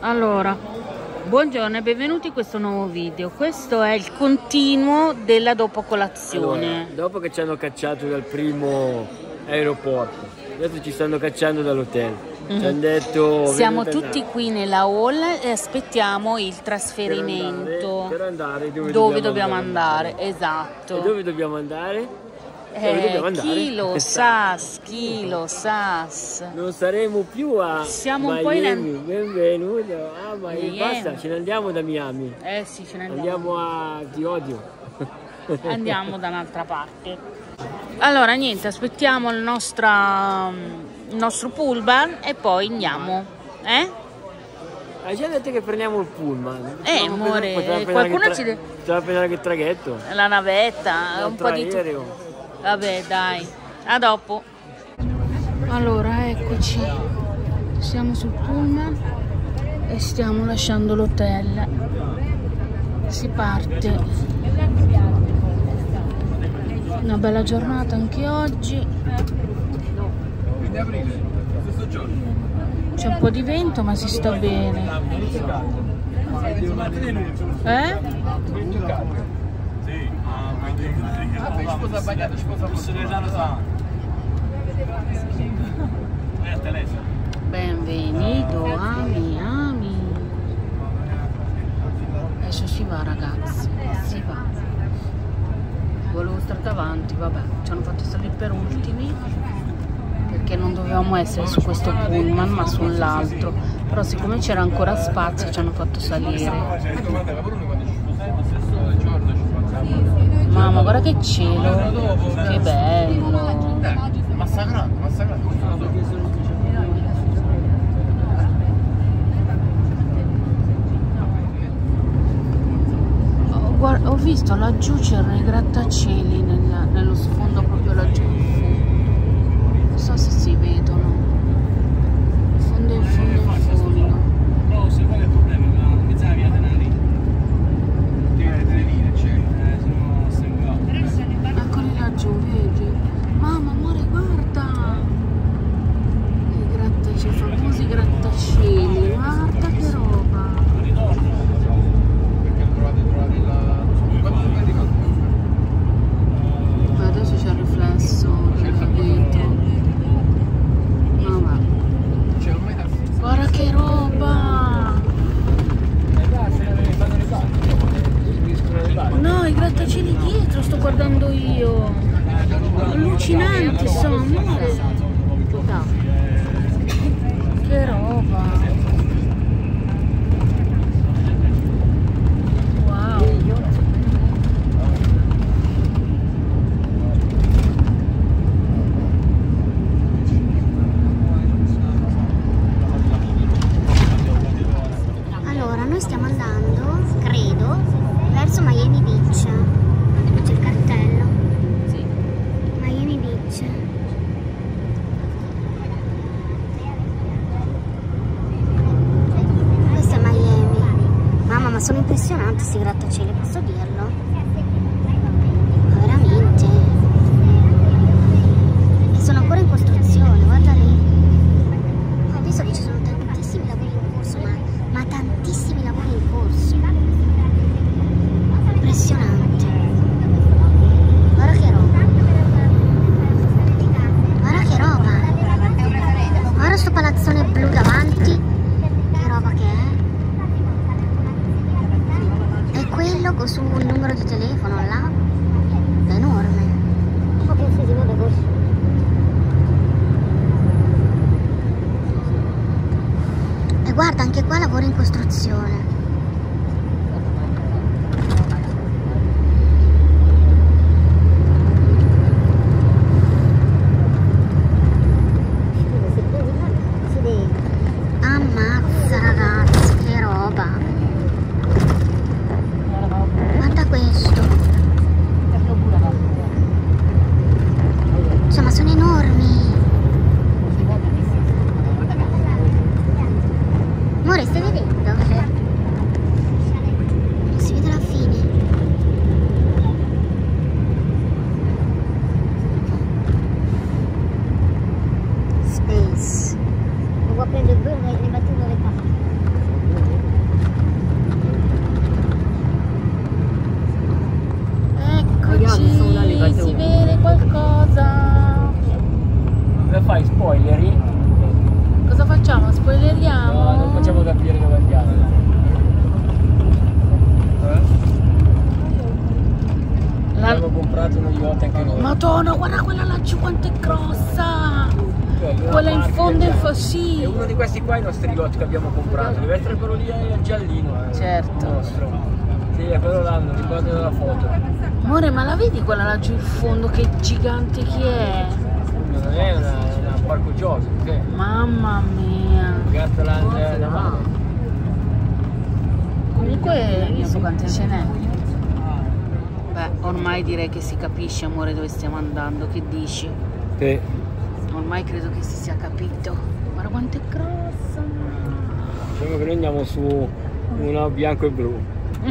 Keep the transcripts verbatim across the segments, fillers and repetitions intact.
Allora, buongiorno e benvenuti in questo nuovo video. Questo è il continuo della dopo colazione. Allora, dopo che ci hanno cacciato dal primo aeroporto, adesso ci stanno cacciando dall'hotel. Mm-hmm. Ci hanno detto siamo tutti qui nella hall e aspettiamo il trasferimento per andare, per andare dove, dove dobbiamo, dobbiamo andare. andare. Esatto. E dove dobbiamo andare? Eh, chi lo sa, chi lo sa. Non saremo più a Siamo Miami. Un po' in... Benvenuto a Miami. Miami. Basta, ce ne andiamo da Miami. Eh sì, ce ne andiamo. Andiamo a Ti odio. Andiamo da un'altra parte. Allora niente, aspettiamo il nostro, il nostro pullman e poi andiamo. Eh? Hai già detto che prendiamo il pullman. Eh, amore, qualcuno ci deve... Poteva prendere anche il traghetto. La navetta, un po' di aereo. Vabbè, dai, a dopo. Allora, eccoci, siamo sul pullman e stiamo lasciando l'hotel. Si parte. Una bella giornata anche oggi. C'è un po' di vento, ma si sta bene. Eh? Benvenuto a Miami. Adesso si va, ragazzi, si va. Volevo stare davanti, vabbè, ci hanno fatto salire per ultimi perché non dovevamo essere su questo pullman ma sull'altro, però siccome c'era ancora spazio ci hanno fatto salire. Mamma, guarda che cielo, che bello. Massacrato, massacrato. Oh, guarda, ho visto laggiù c'erano i grattacieli nella, nello sfondo proprio laggiù in fondo. Non so se si vedono. In fondo, in fondo, in fondo. No, se qual è il problema? Mezza la via denari. Eccoli laggiù, vedi? Mamma, amore, guarda! I grattacieli, i famosi grattacieli, guarda che roba! Ma adesso c'è il riflesso del vetro. Mamma, guarda che roba! No, i grattacieli dietro sto guardando io. Allucinanti sono, amore. No. Che roba. Wow. Allora, noi stiamo andando, credo, verso Miami Beach. C'è il cartello. Sì. Miami Beach. Questo è Miami. Mamma, ma sono impressionanti questi grattacieli, posso dirlo? Ma veramente. E sono ancora in costruzione, guarda lì. Ho visto che ci sono tantissimi lavori in corso, ma, ma tantissimi lavori in corso. Impressionante. Guarda che roba. Guarda che roba. Guarda sto palazzone blu davanti. Che roba che è. E quello con su il numero di telefono là. È enorme. E guarda, anche qua lavoro in costruzione. Ammazza ragazzi, che roba. Guarda questo. Insomma, sono enormi. Amore, stai vedendo? Non si vede la fine. Space. Lo vuoi prendere due, ne battuto le carte. qua è il nostro yacht che abbiamo comprato, deve essere quello lì, è il giallino. Eh, Certo. Il nostro. Sì, è quello là, non ricordo della foto. Amore, ma la vedi quella laggiù in fondo che gigante che è? Non è una, una parco giochi, che Mamma mia. Gatland è una mano. Comunque, so quante ce n'è. Beh, ormai direi che si capisce, amore, dove stiamo andando, che dici? Sì. Ormai credo che si sia capito. Guarda quanto è grossa. Diciamo che noi andiamo su una bianco e blu.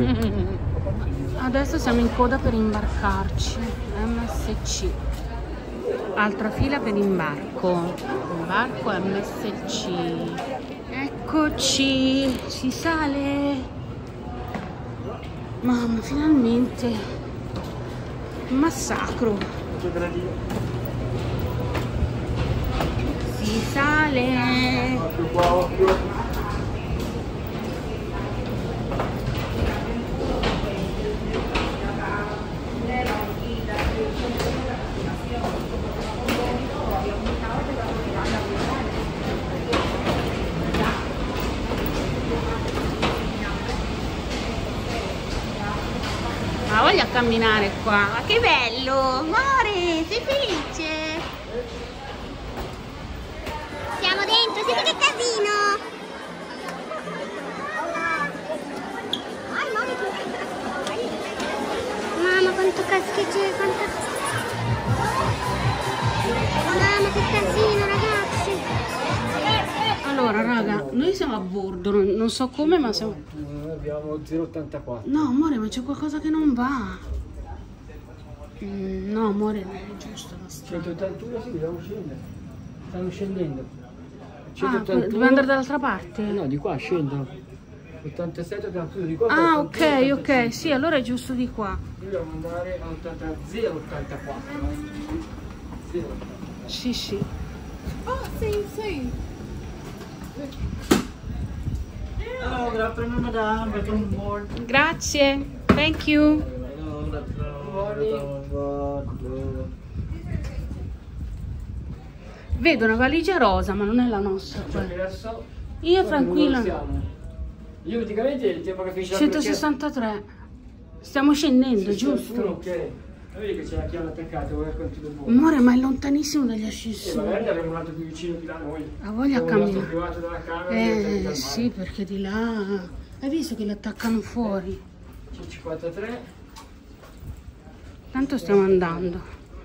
Adesso siamo in coda per imbarcarci. M S C. Altra fila per imbarco. Imbarco M S C. Eccoci. Si sale. Mamma, finalmente. Un massacro. Si sale. Ma voglio camminare qua. Ma che bello! Amore, sei felice? Siamo dentro, senti che casino! Mamma quanto caschegge, quanto... Mamma che casino ragazzi! Allora, raga, noi siamo a bordo, non, non so come, ma siamo... Noi abbiamo zero ottantaquattro. No, amore, ma c'è qualcosa che non va. Mm, no, amore, non è giusto la strada. centottantuno, sì, dobbiamo scendere. Stanno scendendo. Ah, centottantuno. dobbiamo andare dall'altra parte? Eh no, di qua scendono. ottantasette, ottantuno, di qua. Ah, ottantuno, ok, ok, ottantacinque. sì, allora è giusto di qua. Noi dobbiamo andare a ottanta, zero ottantaquattro. zero ottantaquattro. Sì, sì. Oh, sì, sì. Hello, good afternoon, madam. Welcome on board. Grazie, thank you. Hello, good afternoon. Welcome. Vedo una valigia rosa, ma non è la nostra. Cioè, quella. adesso, Io noi tranquilla. non siamo. Io praticamente il tempo che finisce la centosessantatré. Stiamo scendendo, giusto? Ok. Vedi che c'è la chiave attaccata, vuoi quanto del mondo. Amore, ma è lontanissimo dagli E ascensori. magari avremo un altro più vicino di là noi. Ha voglia a Abbiamo il nostro camminare. privato dalla camera direttamente Eh al mare. sì, perché di là... Hai visto che li attaccano fuori? C cinquantatré. Tanto stiamo andando.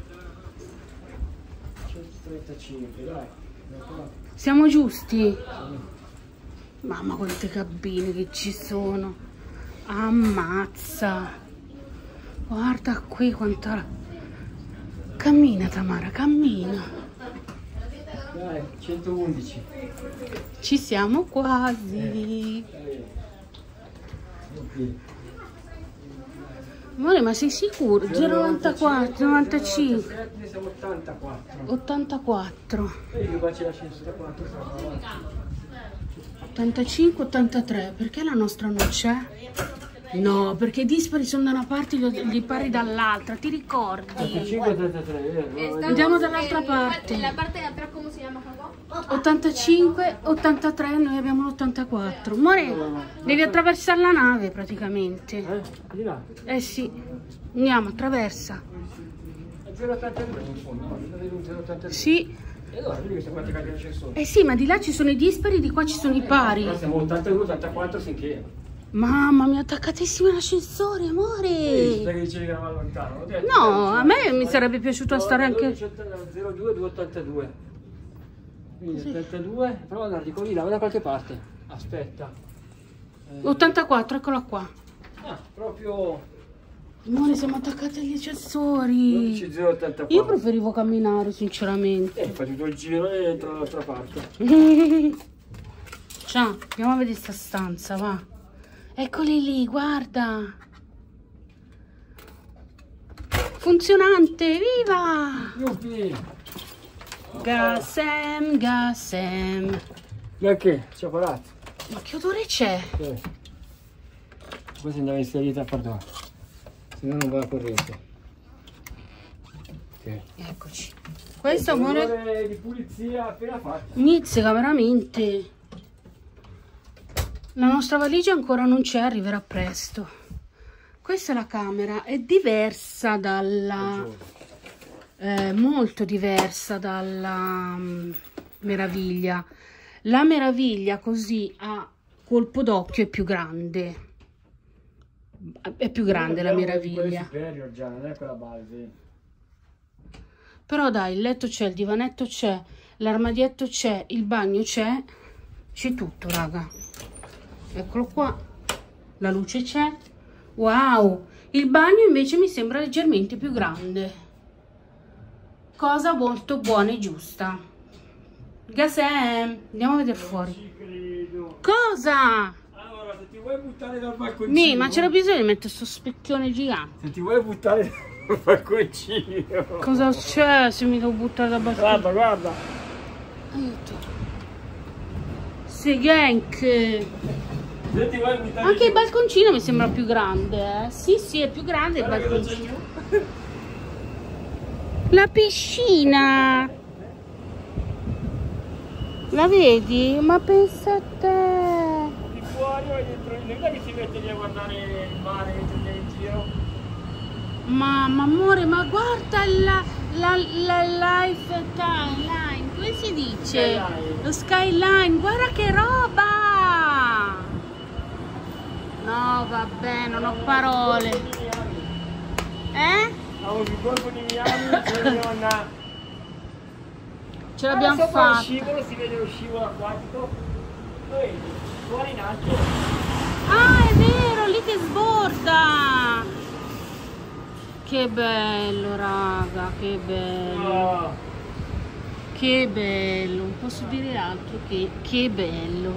centotrentacinque, dai. Siamo giusti? Mamma quante cabine che ci sono. Ammazza. Guarda qui quanta... Cammina Tamara, cammina. Dai, centoundici. Ci siamo quasi. Ok. Amore, ma sei sicuro? zero novantaquattro, novantacinque, Noi siamo ottantaquattro. ottantaquattro, Vedi che qua c'è l'ascensore quattro, siamo ottantacinque, ottantatré. Perché la nostra non c'è? No, perché i dispari sono da una parte e gli pari dall'altra, ti ricordi? ottantacinque, ottantatré, vero? Andiamo dall'altra parte. La parte de atrás, ¿cómo se llama, papá? ottantacinque, ottantatré, noi abbiamo l'ottantaquattro. Amore, devi attraversare la nave praticamente. Eh? Di là. Eh sì, andiamo, attraversa. È zero ottantadue in fondo, no? Vedi un zero ottantadue. Sì, E allora, vedi che stiamo attaccati all'ascensore. eh sì, ma di là ci sono i dispari, di qua ci sono i pari. Qua siamo ottantadue, ottantaquattro finché. Mamma mia, attaccatissimi all'ascensore, Sì, amore. perché dicevi che eravamo lontano. Ho detto, No, dai, a me mi sarebbe piaciuto stare anche... zero due, due ottantadue. Quindi ottantadue, prova ad andare di qua di là, da qualche parte. Aspetta. Eh, ottantaquattro, eccola qua. Ah, proprio Amore, siamo attaccati agli ascensori. dodici zero ottantaquattro. Io preferivo camminare, sinceramente. Eh, fai tutto il giro e entro dall'altra parte. Ciao, andiamo a vedere sta stanza, va. Eccoli lì, guarda. Funzionante, viva! Yuppie! Gassem, gassem. Perché? Cioccolato. Ma che odore c'è? Sì. Poi si andava in salita, perdono. Se no non va la corrente. Sì. Eccoci. Questo, amore, Odore di pulizia appena fatto. mizzica veramente. La nostra valigia ancora non c'è, arriverà presto. Questa è la camera, è diversa dalla... Eh, molto diversa dalla um, meraviglia. La meraviglia così a colpo d'occhio è più grande. È più grande la meraviglia. Già, non è quella base. Però dai, il letto c'è, il divanetto c'è, l'armadietto c'è, il bagno c'è, c'è tutto, raga. Eccolo qua, la luce c'è. Wow, il bagno invece mi sembra leggermente più grande. Cosa molto buona e giusta. Gasem, andiamo a vedere fuori. Cosa? Allora, se ti vuoi buttare dal balconcino... Mi, ma c'era bisogno di mettere sto specchione gigante. Se ti vuoi buttare dal balconcino... Cosa c'è se mi devo buttare dal balcone? Guarda, guarda. Aiuto. Segenk. Se ti vuoi buttare... Anche il balconcino mi sembra più grande, eh? Sì, sì, è più grande il balconcino. La piscina. La vedi? Ma pensa a te. Di fuori vai dentro, non è che si mette lì a guardare il mare mentre sei in giro. Mamma amore, ma guarda la, la, la life timeline, come si dice? Skyline. Lo skyline, guarda che roba! No, vabbè, non ho parole. Eh? Avevo il corpo di Miami, quindi non ha... Ce l'abbiamo Sopra lo fatta. scivolo, si vede lo scivolo acquatico. Lo vedi? Fuori in alto. Ah, è vero, lì che sborda! Che bello, raga, che bello. Oh. Che bello, non posso dire altro che che bello.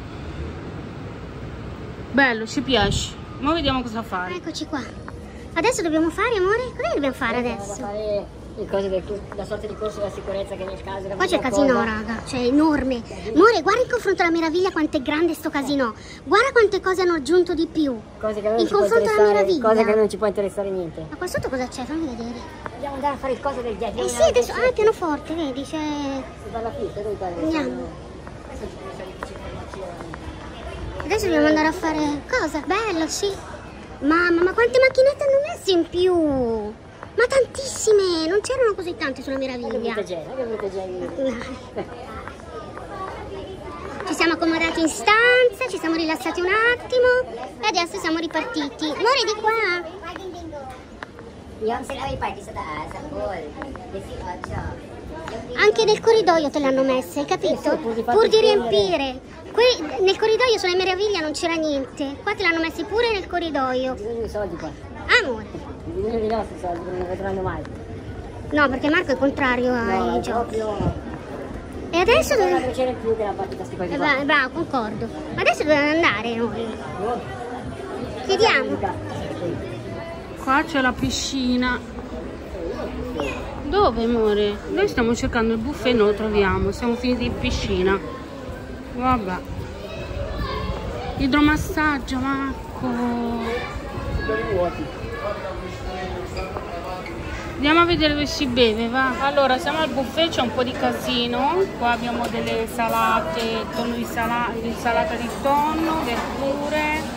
Bello, ci piace. Ma vediamo cosa fare. Eccoci qua. Adesso dobbiamo fare, amore? Cosa dobbiamo fare adesso? Fare le cose del, la sorta di corso della sicurezza che nel caso... Qua c'è il casino, raga, cioè enorme. Amore, guarda in confronto alla meraviglia quanto è grande sto casino. Guarda quante cose hanno aggiunto di più. Cose che non In ci può confronto alla interessare, meraviglia. cose che non ci può interessare niente. Ma qua sotto cosa c'è? Fammi vedere. Dobbiamo andare a fare il coso del dietro. Eh sì, adesso... Ah, il pianoforte, vedi, c'è... Si parla fitta, dove parli? Andiamo. Adesso dobbiamo andare a fare... Cosa? Bello, sì. Mamma, ma quante macchinette hanno messo in più? Ma tantissime! Non c'erano così tante sulla meraviglia. Che brutta gente. Ci siamo accomodati in stanza, ci siamo rilassati un attimo e adesso siamo ripartiti. Amore, di qua! Yung sila may party sa taas, ang goal. diciotto. Anche nel corridoio te l'hanno messe, hai capito? Pur di riempire. Qui nel corridoio sulla meraviglia non c'era niente. Qua te l'hanno messi pure nel corridoio. Bisogno di soldi qua. Amore. Bisogno dei nostri soldi, non ne vedranno mai. No, perché Marco è contrario ai No, giochi. proprio... E adesso C'è una dove... crociera in più che la partita sti cose Eh, qua. bra- bravo, concordo. Ma adesso dobbiamo andare noi. Chiediamo. Qua c'è la piscina. Dove, amore? Noi stiamo cercando il buffet e non lo troviamo. Siamo finiti in piscina. Vabbè. Idromassaggio, Marco. Andiamo a vedere dove si beve, va. Allora, siamo al buffet, c'è un po' di casino. Qua abbiamo delle salate, tonno di sala- insalata di tonno, verdure.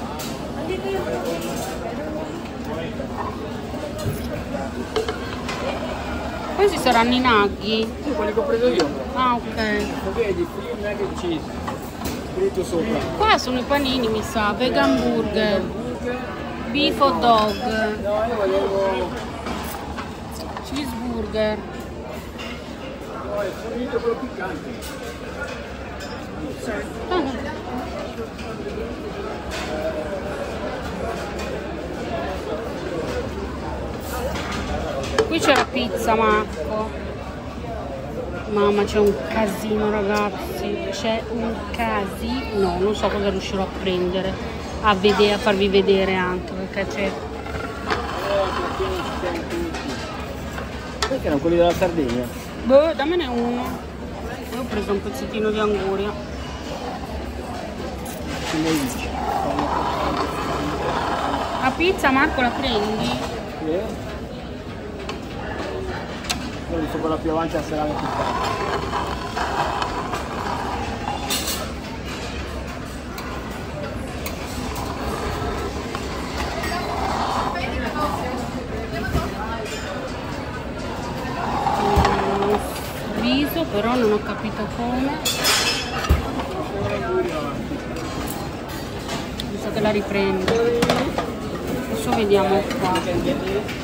Questi saranno i naghi. Sì, quelli che ho preso io. Ah, ok. Lo vedi, qui non è che cheese. Scritto sopra. Qua sono i panini, mi sa, vegan burger, beef hot dog, No, io volevo... cheeseburger. No, è fornito quello piccante. Ah, no. Qui c'è la pizza, Marco. Mamma, c'è un casino, ragazzi. C'è un casino. Non so cosa riuscirò a prendere, a vedere, a farvi vedere anche, perché c'è. Questi erano quelli della Sardegna. Boh, dammene uno. Io ho preso un pezzettino di anguria. Come dici? La pizza, Marco, la prendi? Sì. Quelli sopra la più avanti a salame piccante. però non ho capito come. Penso che la riprendo. Adesso vediamo qua.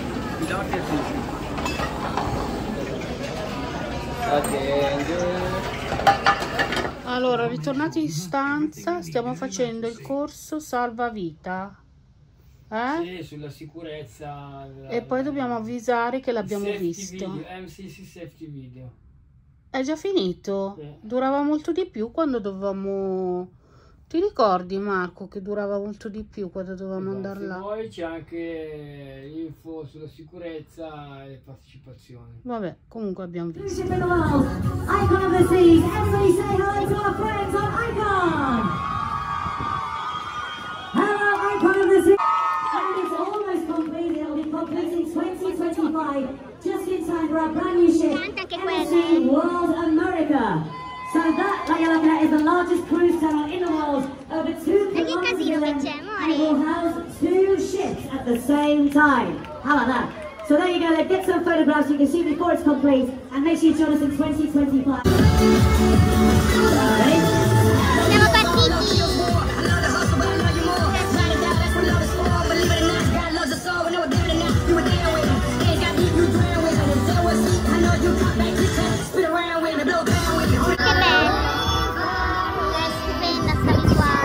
Allora, ritornati in stanza, stiamo facendo il corso salvavita. Eh? Sì, sulla sicurezza. E poi dobbiamo avvisare che l'abbiamo visto. Video, M C C Safety Video. È già finito? Sì. Durava molto di più quando dovevamo... Ti ricordi, Marco, che durava molto di più quando dovevamo Esatto, andare là? Poi c'è anche info sulla sicurezza e partecipazione. Vabbè, comunque abbiamo visto. Icon of the Seas, everybody say hello to our friends on Icon! Hello, Icon of the Seas! And it's almost complete, it'll be complete in twenty twenty-five, just in time for our brand new ship, M S C World America. So that, like you're looking at, is the largest cruise tunnel in the world, over two kilometers in length, and it will house two ships at the same time. How about that? So there you go, let's get some photographs you can see before it's complete, and make sure you join us in twenty twenty-five. Siamo partiti! Che bello! È stupenda sta visuale.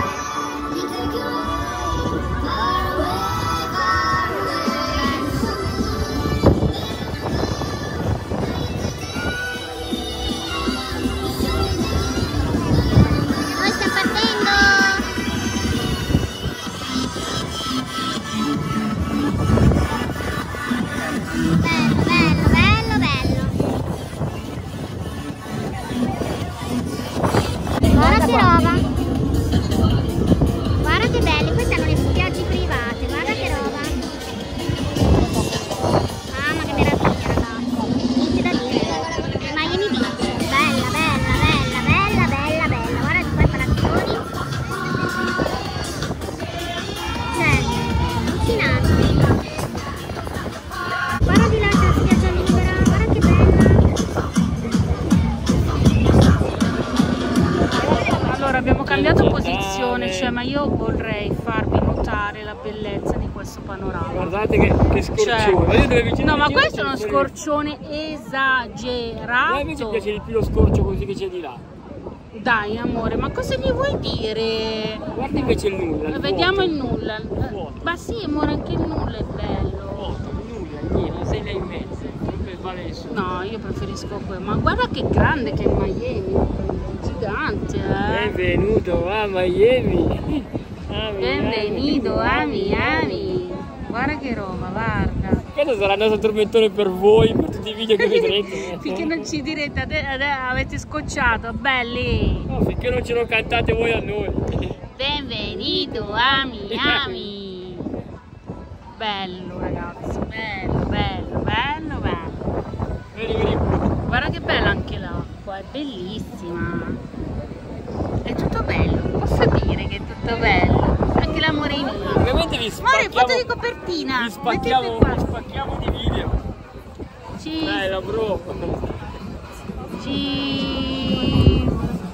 Noi stiamo partendo! Bello, bello, bello, bello! Guarda che roba! Guarda che belli, queste hanno le spiagge private, guarda che roba! Mamma che meraviglia ragazzi! Niente da dire! Miami Beach! Bella, bella, bella, bella, bella, bella! Guarda di qua i palazzoni! Cioè, allucinante! Guarda di là la spiaggia libera, guarda che bella! Allora, abbiamo cambiato posizione, cioè, ma io vorrei farvi notare la bellezza di questo panorama. Guardate che, che scorcione. Cioè, Ma io dove vicino no, ma vicino questo è uno c'è pure- scorcione A me invece esagerato. piace di più lo scorcio così che c'è di là. Dai, amore, ma cosa gli vuoi dire? Guarda invece il nulla. Il Vediamo vuoto. il nulla. Vuoto. Ma sì, amore, anche il nulla è bello. Vuoto, nulla, niente, sei là in mezzo. Non vale nessuno. No, io preferisco quello. Ma guarda che grande che è Miami. Gigante, eh. Benvenuto a Miami. A Miami. Benvenuto a Miami. Guarda che roba, guarda. Questo sarà il nostro tormentone per voi, per tutti i video che vedrete. Finché non ci direte, ade- ade- avete scocciato, belli. No, finché non ce lo cantate voi a noi. Benvenuto a Miami. Bello ragazzi, bello, bello, bello, bello. Vedi, vedi. Guarda che bella anche l'acqua, è bellissima. È tutto bello, posso dire che è tutto bello. Anche l'amoreino. Ovviamente vi Amore, spacchiamo. foto di copertina. Vi spacchiamo, Mettete qua. vi spacchiamo di video. Ci... Bella bro. Ci...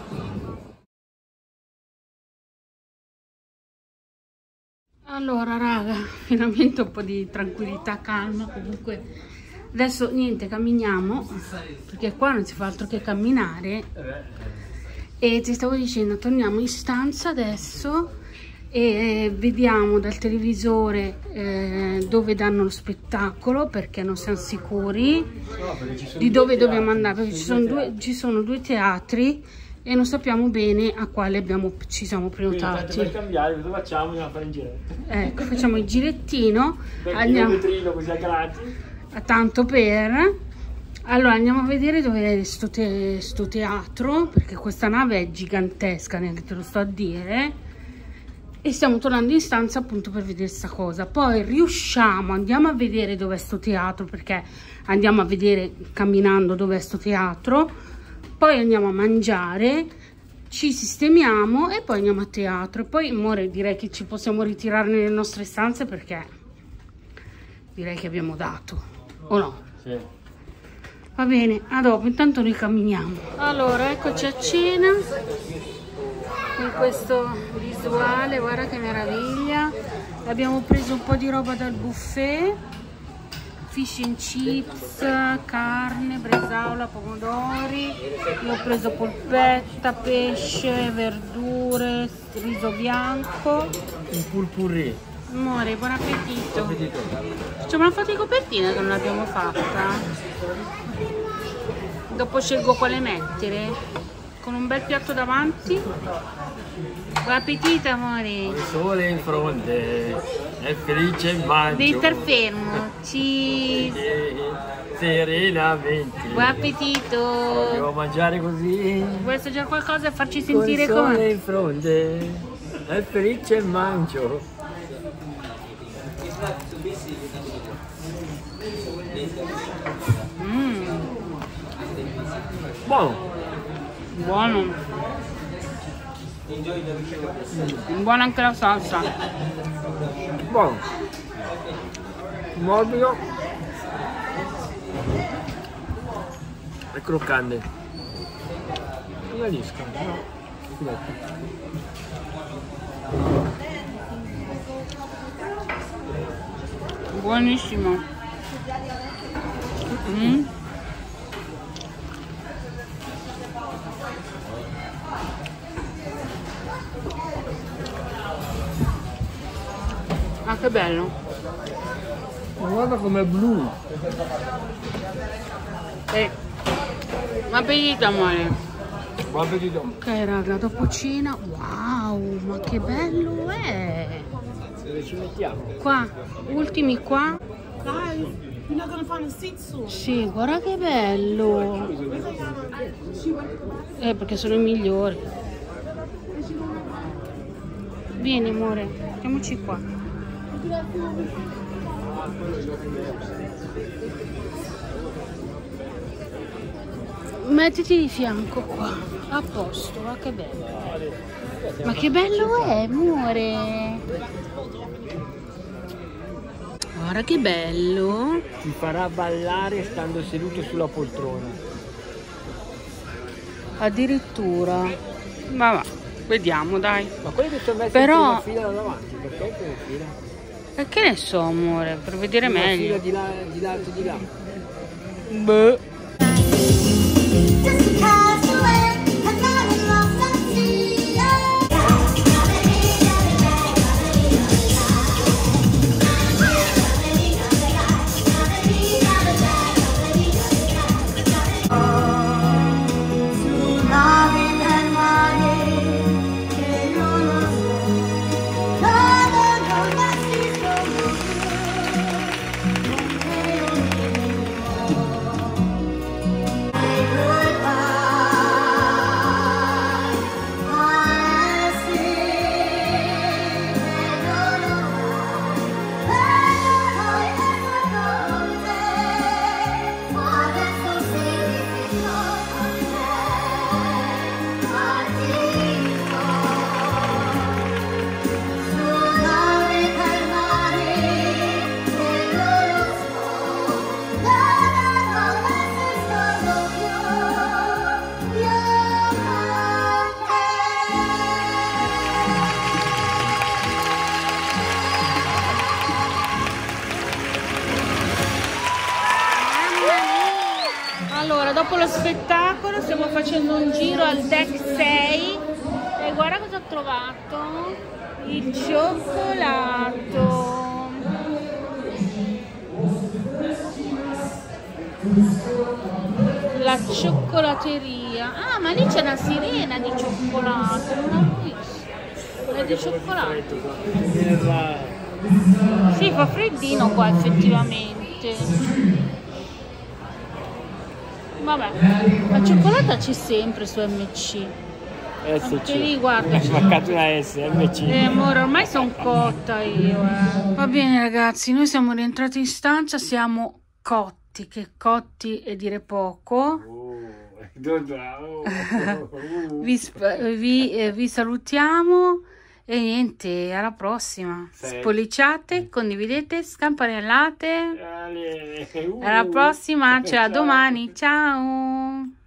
Allora raga, finalmente un po' di tranquillità, calma. Comunque adesso niente, camminiamo perché qua non si fa altro che camminare. E ti stavo dicendo, torniamo in stanza adesso e vediamo dal televisore eh, dove danno lo spettacolo, perché non siamo sicuri di dove dobbiamo andare, perché ci sono, due, ci sono due teatri e non sappiamo bene a quale abbiamo, ci siamo prenotati. Per cambiare, cosa facciamo? Andiamo a fare il giretto. Ecco, facciamo il girettino, Per andiamo il vetrino così a gratis. a tanto per. Allora andiamo a vedere dove è sto, te, sto teatro, perché questa nave è gigantesca, neanche te lo sto a dire. E stiamo tornando in stanza appunto per vedere sta cosa. Poi riusciamo, andiamo a vedere dove è sto teatro, perché andiamo a vedere camminando dove è sto teatro. Poi andiamo a mangiare, ci sistemiamo e poi andiamo a teatro. E poi amore, direi che ci possiamo ritirare nelle nostre stanze, perché direi che abbiamo dato, o no? Sì. Va bene, a dopo, intanto noi camminiamo. Allora, eccoci a cena con questo visuale, guarda che meraviglia. Abbiamo preso un po' di roba dal buffet, fish and chips, carne, bresaola, pomodori. Io ho preso polpetta, pesce, verdure, riso bianco. Un purpurri. Amore, buon appetito. Ci abbiamo fatto le copertine che non l'abbiamo fatta. Dopo scelgo quale mettere. Con un bel piatto davanti. Buon appetito, amore. Il sole in fronte, è felice il mangio. Devi star fermo. Cheese. Serenamente. Buon appetito. Devo mangiare così. Vuoi assaggiare qualcosa e farci Con il sentire sole come? in fronte, è felice il mangio. Mm. Buono. Buono. Buona anche la salsa. Buono. Morbido. E croccante. Non riesco, no? Buonissimo. Mm. Ah, che bello. Guarda com'è blu. Eh. Buon appetito, amore. Buon appetito. Ok, raga, dopo cena. Wow, ma che bello è. Dove ci mettiamo? Qua, ultimi qua. Guys, you're not gonna find a seat soon. Sì, guarda che bello. Eh, perché sono i migliori. Vieni, amore, mettiamoci qua. Mettiti di fianco qua, a posto, ma che bello. Ma che bello è, amore. Guarda che bello. Ti farà ballare stando seduto sulla poltrona. Addirittura. Ma va, vediamo, dai. Ma quelli che sono messi Però- in prima fila da davanti, perché in prima fila? E che ne so, amore, per vedere Prima meglio. fila di là, di là, di là. Beh. Allora, dopo lo spettacolo stiamo facendo un giro al deck sei e guarda cosa ho trovato, il cioccolato. La cioccolateria. Ah, ma lì c'è una sirena di cioccolato, non l'avevo visto. È di cioccolato. Sì, fa freddino qua effettivamente. Vabbè, la cioccolata c'è sempre su M C. Anche lì, guarda. È mancato una S, M C. Eh, amore, ormai sono cotta io, eh. Va bene, ragazzi, noi siamo rientrati in stanza, siamo cotti, che cotti è dire poco. Oh, oh, oh. vi, vi, eh, vi salutiamo E niente, alla prossima. Sì. Spolliciate, condividete, scampanellate. Ale, uh. Alla prossima, cioè a domani. Ciao.